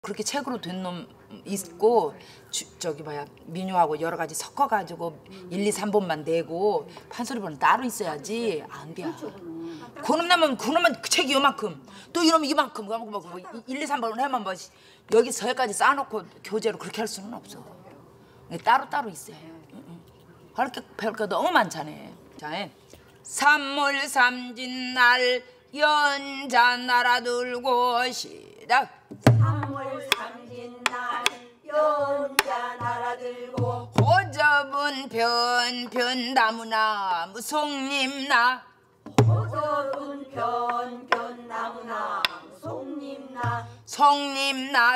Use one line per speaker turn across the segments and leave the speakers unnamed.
그렇게 책으로 된 놈 있고 저기 뭐야 민요하고 여러 가지 섞어가지고 1, 2, 3번만 내고 판소리본은 따로 있어야지 안 돼. 그놈 나면 그놈은 책이 요만큼 또 이놈이 이만큼 뭐 1, 2, 3번을 해만 뭐 여기 서해까지 쌓아놓고 교재로 그렇게 할 수는 없어. 따로 있어요. 할 게 배울 게 너무 많잖아. 자, 삼물 삼진날 연자 날아들고 시작.
삼월 삼진날 연자 날아들고
호접은 변변 나무나무 송림나
호접은 변변 나무나 송림나
송림나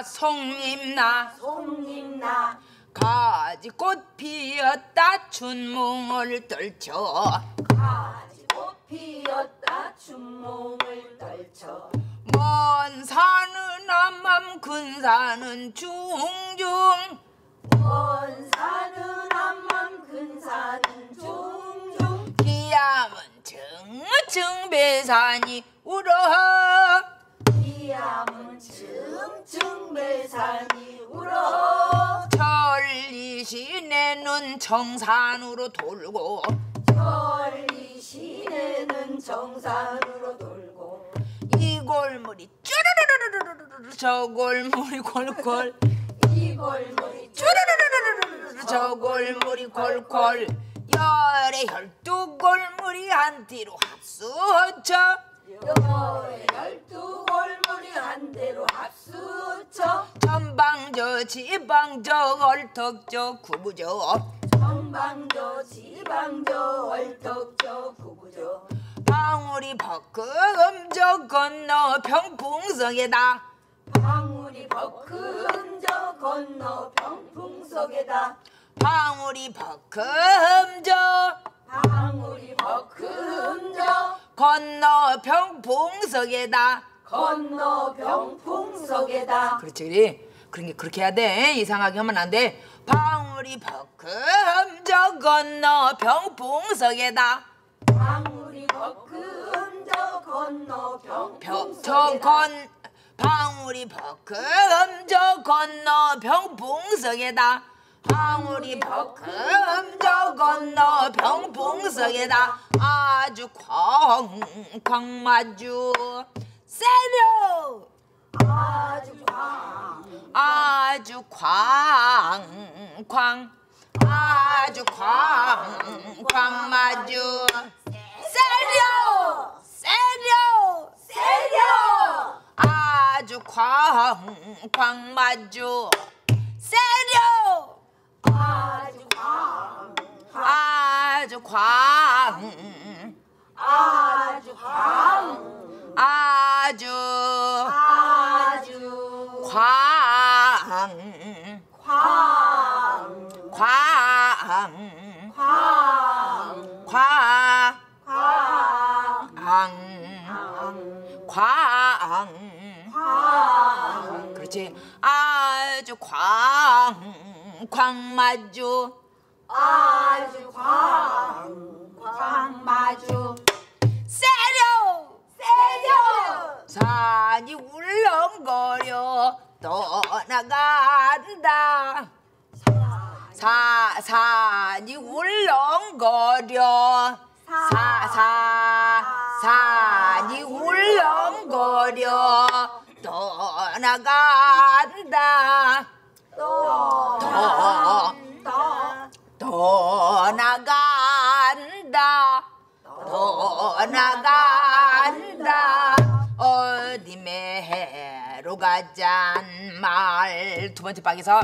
송림나
가지꽃 피었다 춘몽을 떨쳐
가지꽃 피었다 춘몽을 떨쳐
먼 산은 암암 근 산은 중중
먼 산은 암암 근 산은 중중
기암은 층층 배산이 울어
기암은 층층 배산이 울어
천리시내는 정산으로 돌고
천리 시내는 정산으로 돌고
이 골물이 쭈르르르르르르 저 골물이 골골
이 골물이
쭈르르르르르 저 골물이 골골 열의 12골물이 한 뒤로 합수쳐
열의 12골물이 한 대로 합수쳐
전방저 지방저 얼턱저 구부저
전방저 지방저 얼턱저 구부저
방울이 버금저 건너 병풍성에다
방울이 버금저 건너 병풍석에다
방울이 버금저
방울이 버금저
건너 병풍석에다
건너 병풍석에다
그렇지 그래 그런 게 그렇게 해야 돼 이상하게 하면 안 돼 방울이 버금저 건너 병풍석에다
방울이 버금저 건너 병풍석에다
방울이 버금저 건너 병풍석에다 방울이 버금저 건너 병풍석에다 아주 쾅쾅 마주 세려
아주
아주 쾅쾅 아주 쾅쾅 마주 세려 아주 쾅쾅 마주 세려
아주
아주 쾅
아주
아주
아주
쾅 그렇지 아주 쾅쾅 마주
아주 마주
세려 산이 울렁거려 떠나간다 산이 울렁거려 산이 울렁거려 떠나간다 떠나간다 어디 매로 가잔 말 두 번째 박에서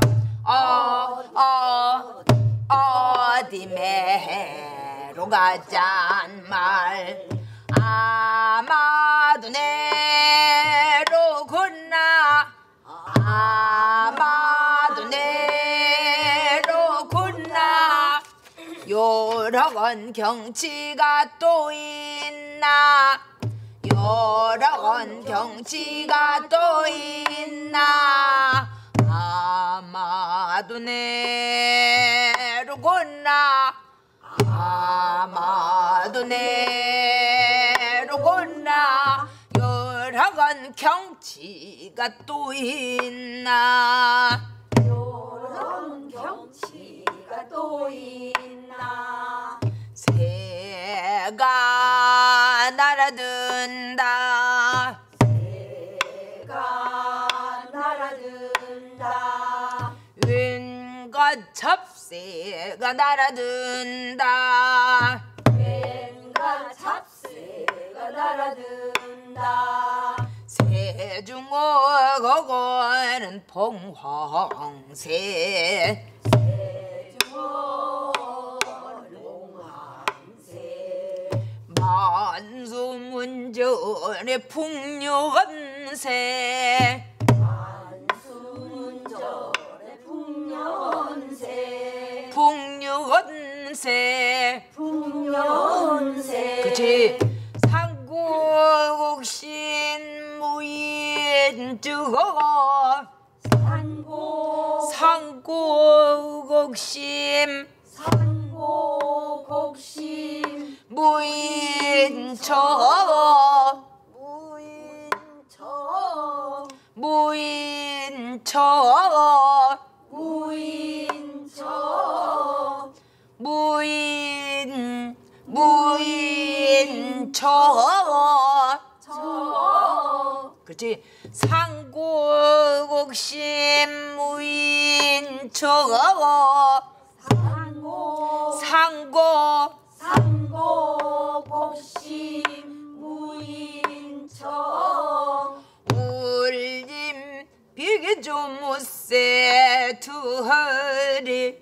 어디 매로 가잔 말 아마도 내로구나 아마도 내로구나 여러 건 경치가 또 있나 여러 건 경치가 또 있나 아마도 내로구나 아마도 내로구나 여러 건 경 경치가 또 있나
요런 경치가 또 있나
새가 날아든다
새가 날아든다
왼과 잡새가 날아든다
왼가 잡새가 날아든다
세중어거는 봉황새 만수문전의 풍년새
만수문전의 풍년새
풍년새
풍년새
그치 상국신 무인주거 상국옥심
상고곡심
무인처
무인처
무인처
무인처
무인처
저
그렇지 상고곡심 무인처 상고
상고곡심 무인처
울림 비기 좀 못세 두허리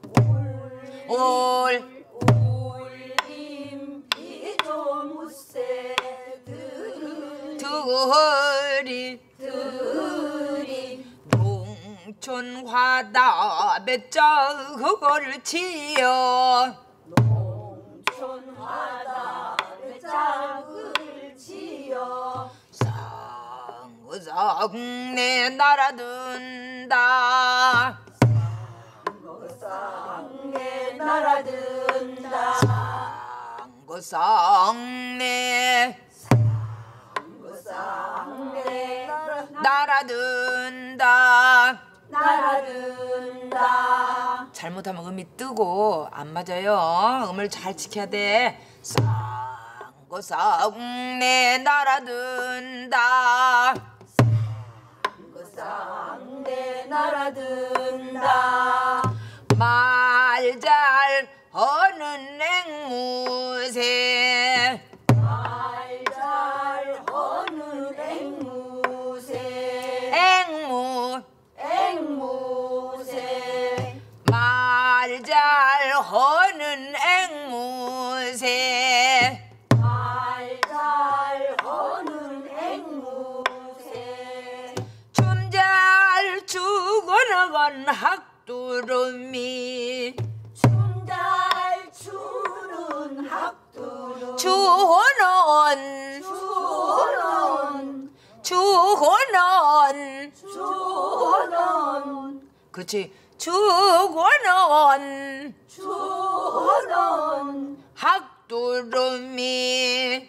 울림 비조무새
두허리 농촌 화다 배짜 그거를 지어
농촌화다 짝을 지어
상내 날아든다
쌍내 날아든다
상내
쌍내
날아든다
날아든다
잘못하면 음이 뜨고 안 맞아요. 음을 잘 지켜야 돼. 쌍내 날아든다
쌍내 날아든다
말 잘 하는 앵무새
말 잘하는 앵무새 앵무새
말 잘 하는 앵무새
말 잘하는 앵무새
춤 잘 추고 나간 학두름이
춤 잘 추는 학두름
주호는
주호는
그치 주호는 학두름이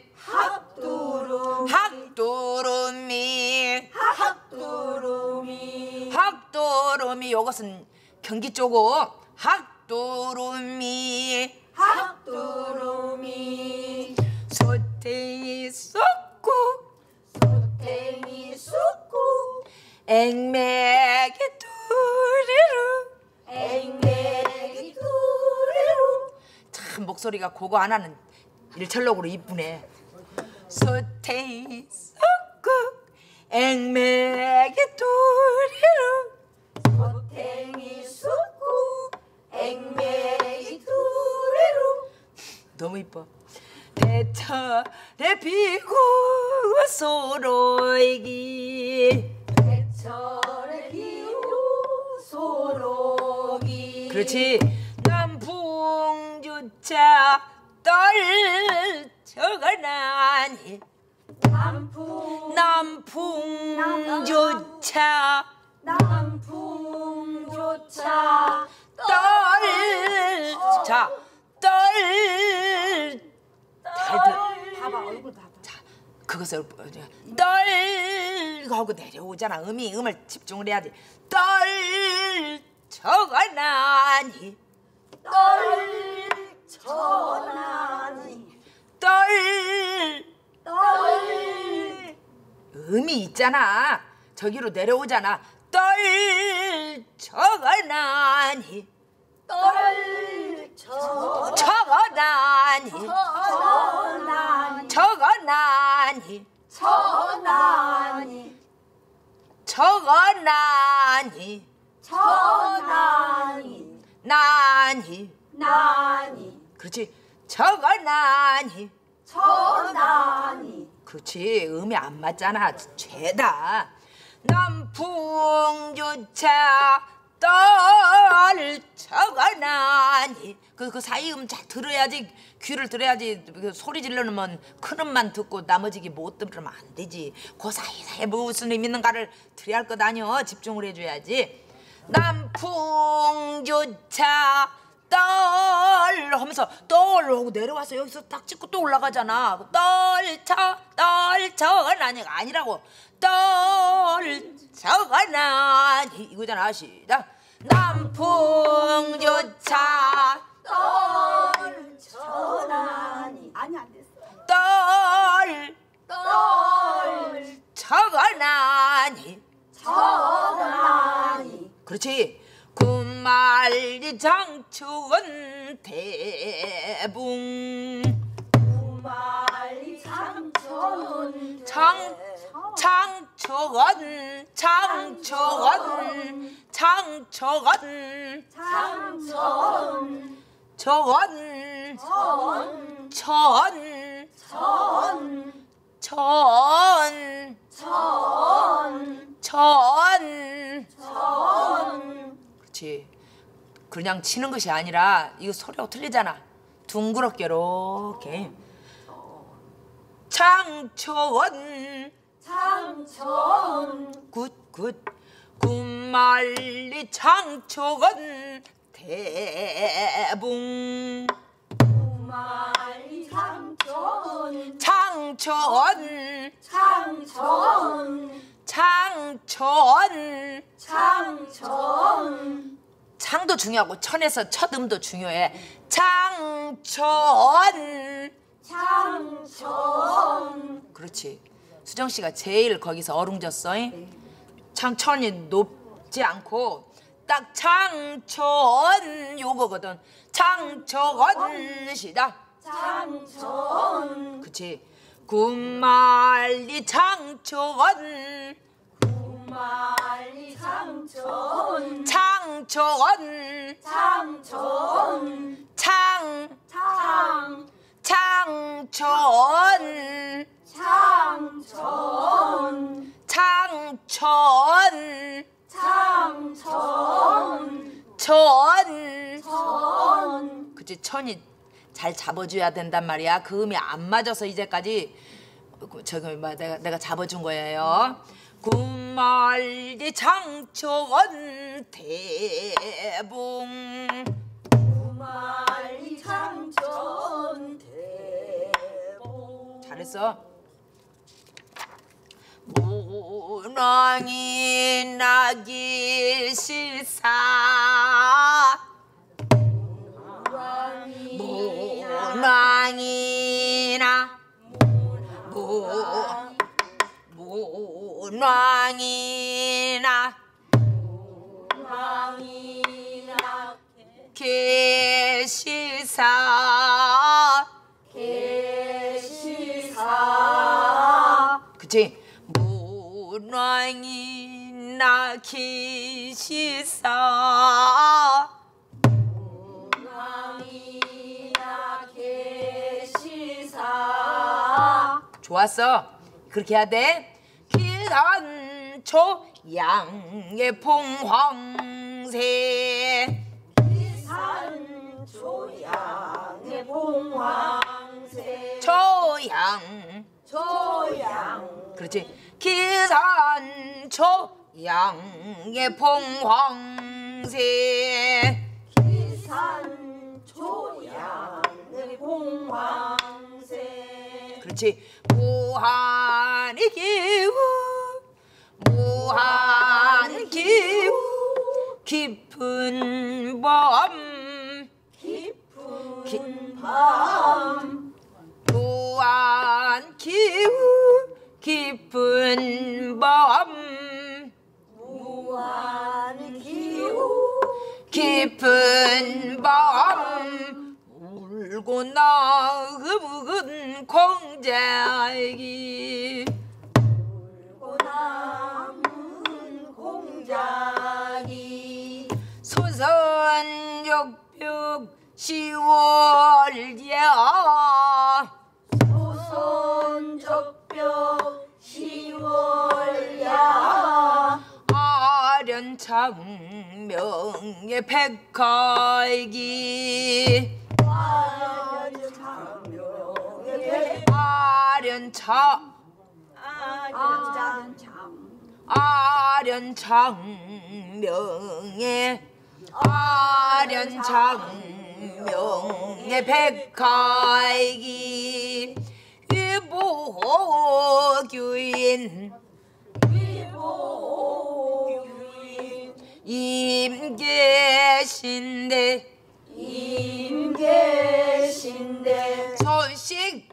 학두름이 요것은 경기 쪽고 학두름이 소탱이 쏟고 앵매기 두리루 참 목소리가 고거 하나는 일철록으로 이쁘네. 소탱이 쏟고 앵매기 두리루 너무 이뻐. 대철에 피고 소로이기 그렇지 남풍주차 떨쳐가나니 남풍조차
남풍조차
떨
봐봐 얼굴 봐봐.
그 그것을 떨 하고 내려오잖아. 음을 집중을 해야지. 떨쳐가나니
떨쳐나니
떨 음이 있잖아. 저기로 내려오잖아. 떨쳐가나니
떨쳐나니
쳐가나니 쳐가나니
천하니
쳐가나니
천하니
나니
나니
그렇지. 쳐가나니
천하니
그렇지. 음이 안 맞잖아. 죄다. 남풍조차 떨쳐가나니 그 사이 음 잘 들어야지. 귀를 들어야지. 그 소리 질러놓으면 큰 음만 듣고 나머지 못 들으면 안 되지. 그 사이사이에 무슨 의미 있는가를 들어야 할 것 아니여. 집중을 해줘야지. 남풍조차 떨 하면서 떨 하고 내려와서 여기서 딱 찍고 또 올라가잖아. 떨쳐가나니 아니라고. 떨쳐가나니 이거잖아. 시작. 남풍조차
떨쳐나니 아니 안 됐어
떨쳐가나니
천하니
그렇지. 군말리 장춘 대붕
말이 장천
장초건
장천
저건
천
그렇지. 그냥 치는 것이 아니라 이거 소리가 틀리잖아. 둥그렇게 이렇게 장초원 굿굿 군말리 장초건 대붕
말이 장천
장천 창도 중요하고 천에서 첫 음도 중요해. 장천 그렇지. 수정 씨가 제일 거기서 어룽졌어. 창천이 높지 않고 딱 장천 요거거든. 장천 시작. 그치. 군말리 장천
말이 장천
장천 그치. 천이 잘 잡아줘야 된단 말이야. 그 음이 안 맞아서 이제까지 저기 내가 잡아준 거예요. 군말리 장천 대붕
말이 장천 대봉
잘했어. 문왕이 나기 실사 문왕이나 문왕이나 계시사 그치. 문왕이나 계시사 좋았어. 그렇게 해야 돼. 기산초 양의 봉황새
산초양의 봉황새
초양 그렇지. 기산초 양의 봉황새
산초양의 봉황새
그렇지. 무한 기후 무한 기후 깊은 밤
깊은 밤
무한 기후 깊은 밤
무한 기후
깊은 밤 울고 나그묵은 공자기
울고 남은 공자기
소선역벽 10월야
소선적벽 10월야
아련창명의 백활기
아련창명의
아련창명의 백활기 위보교인 임계신대
임계신대
소식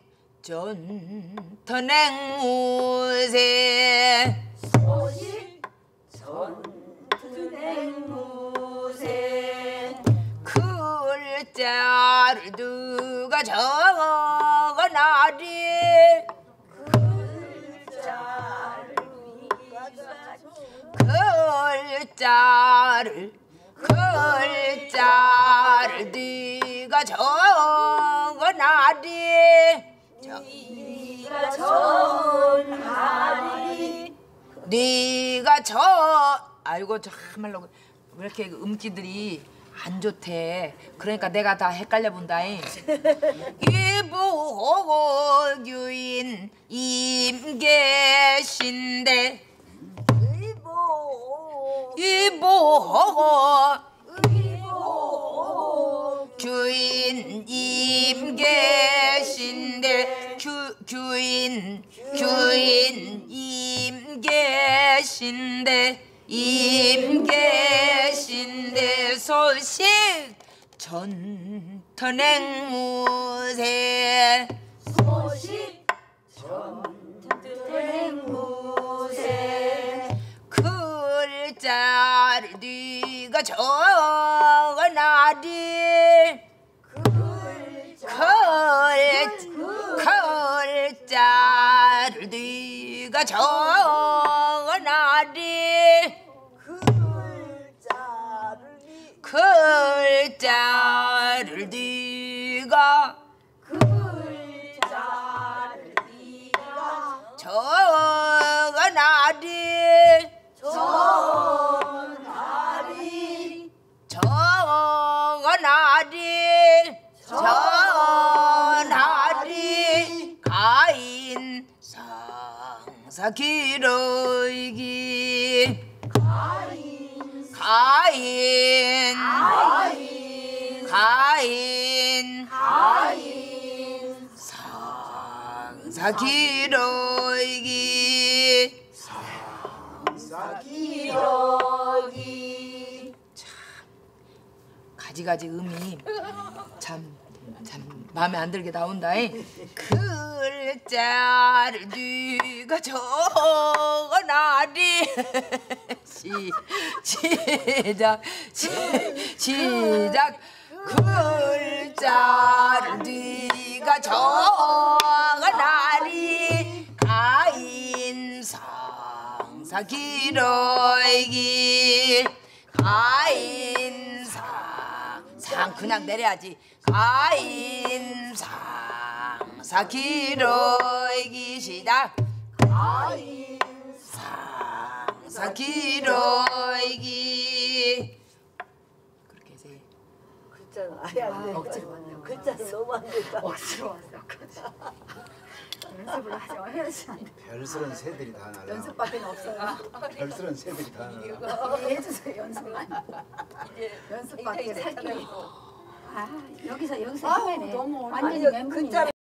전터냉무새
소식 전투냉무새
글자를 누가 적어나리 글자를 네가 적어나리
네가 전하리
네가 아이고 참말로 왜 이렇게 음기들이 안 좋대. 그러니까 내가 다 헷갈려 본다잉. 이보규인 임계신대 규인 임계신대 규인 임계신대 소식 전터냉무새
소식 전투냉무새
글자를 네가 적어나리 글자를 네가 적어나리 글자를 네가 적어나리 전하리 가인 상사기러이기 가인 상사기러이기
기러기
가지가지 음이 참 마음에 안 들게 나온다잉. 글자를 네가 적어나리 시작 글자를 네가 적어나리 가인상사기러이기 상 그냥 내려야지. 가인상사기러이기 시작 가인상사기러이기 그렇게 해서
글자는 아예 안 돼.
억지로 왔네.
글자는 너무 안 된다.
억지로 왔어. 연습을 하죠. 해야지 안 돼.
별스런 새들이 다 날아.
연습밖에 없어요.
별스런 새들이 다 날아.
해주세요. 연습만. 연습밖에 살기. 아 여기서
아우,
해네.
너무
완전히
아니,
멘붕이네.
글자